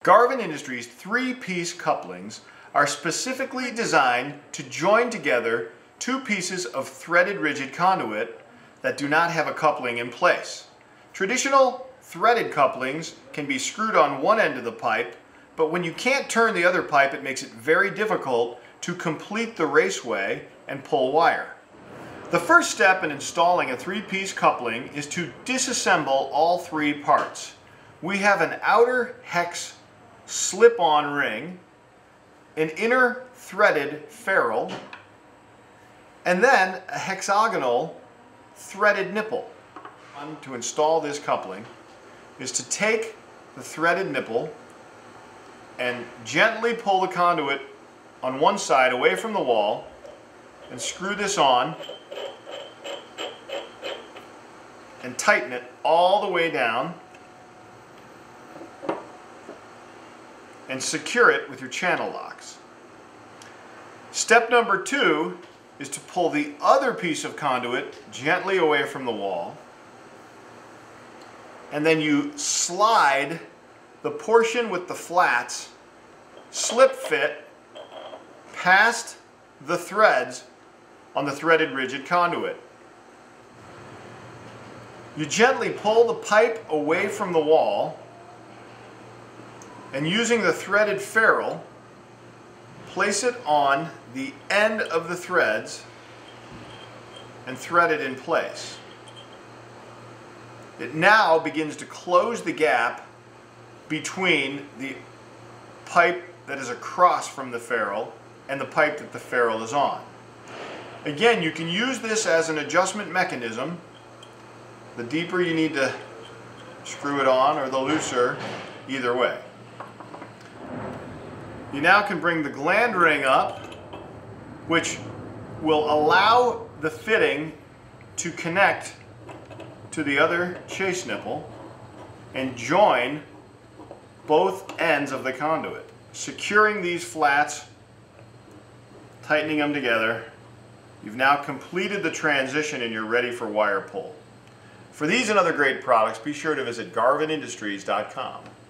Garvin Industries 3-piece couplings are specifically designed to join together two pieces of threaded rigid conduit that do not have a coupling in place. Traditional threaded couplings can be screwed on one end of the pipe, but when you can't turn the other pipe, it makes it very difficult to complete the raceway and pull wire. The first step in installing a 3-piece coupling is to disassemble all three parts. We have an outer hex slip-on ring, an inner threaded ferrule, and then a hexagonal threaded nipple. To install this coupling is to take the threaded nipple and gently pull the conduit on one side away from the wall and screw this on and tighten it all the way down and secure it with your channel locks. Step number 2 is to pull the other piece of conduit gently away from the wall, and then you slide the portion with the flats slip fit past the threads on the threaded rigid conduit. You gently pull the pipe away from the wall, and using the threaded ferrule, place it on the end of the threads and thread it in place. It now begins to close the gap between the pipe that is across from the ferrule and the pipe that the ferrule is on. Again, you can use this as an adjustment mechanism. The deeper you need to screw it on, or the looser, either way. You now can bring the gland ring up, which will allow the fitting to connect to the other chase nipple and join both ends of the conduit. Securing these flats, tightening them together, you've now completed the transition and you're ready for wire pull. For these and other great products, be sure to visit GarvinIndustries.com.